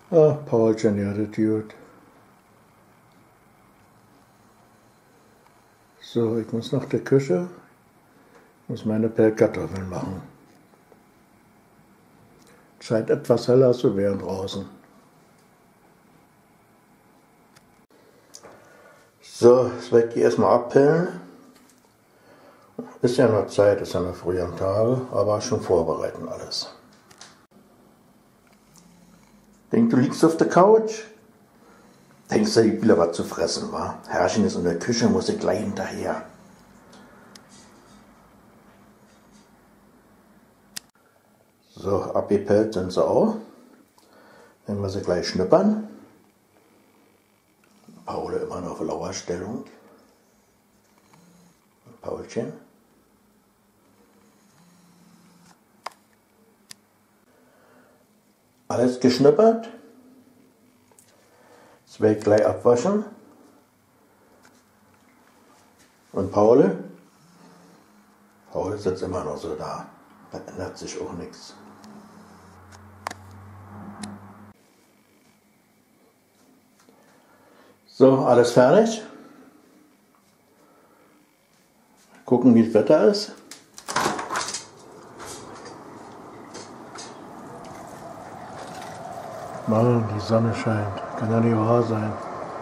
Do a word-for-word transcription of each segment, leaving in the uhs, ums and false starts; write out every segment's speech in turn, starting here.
Ah, Paulchen, ja, das gut. So, ich muss nach der Küche, muss meine Pellkartoffeln machen. Scheint etwas heller zu werden draußen. So, das werde ich erstmal abpellen. Ist ja noch Zeit, ist ja noch früh am Tage, aber schon vorbereiten alles. Denk, du liegst auf der Couch? Denkst du, ich will was zu fressen, wa? Herrchen ist in der Küche, muss ich gleich hinterher. So, abgepellt sind sie auch. Wenn wir sie gleich schnippern. Paul immer noch auf Lauerstellung. Paulchen. Alles geschnippert. Das werde ich gleich abwaschen. Und Paul? Paul sitzt immer noch so da. Da ändert sich auch nichts. So, alles fertig. Gucken, wie das Wetter ist. Mann, die Sonne scheint. Kann ja nicht wahr sein.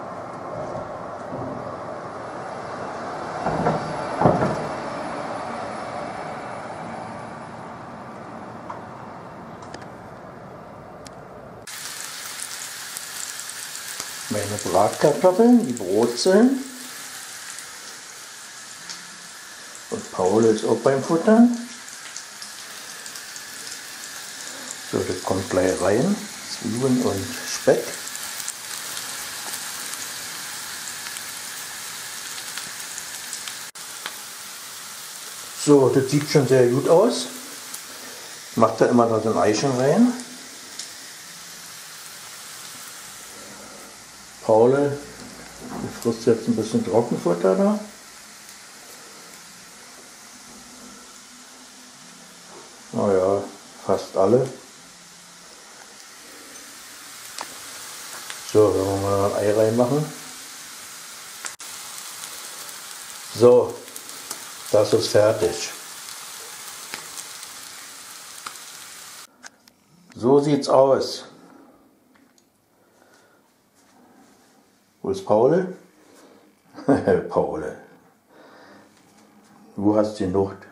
Meine Bratkartoffeln, die Brotzeln. Und Paul ist auch beim Futtern. So, das kommt gleich rein. Zwiebeln und Speck. So, das sieht schon sehr gut aus. Ich mache da immer noch den Eichen rein. Paul frisst jetzt ein bisschen Trockenfutter da. Naja, fast alle. So, wenn wir mal ein Ei reinmachen. So, das ist fertig. So sieht's aus. Wo ist Paul? Paul. Du hast die Nucht.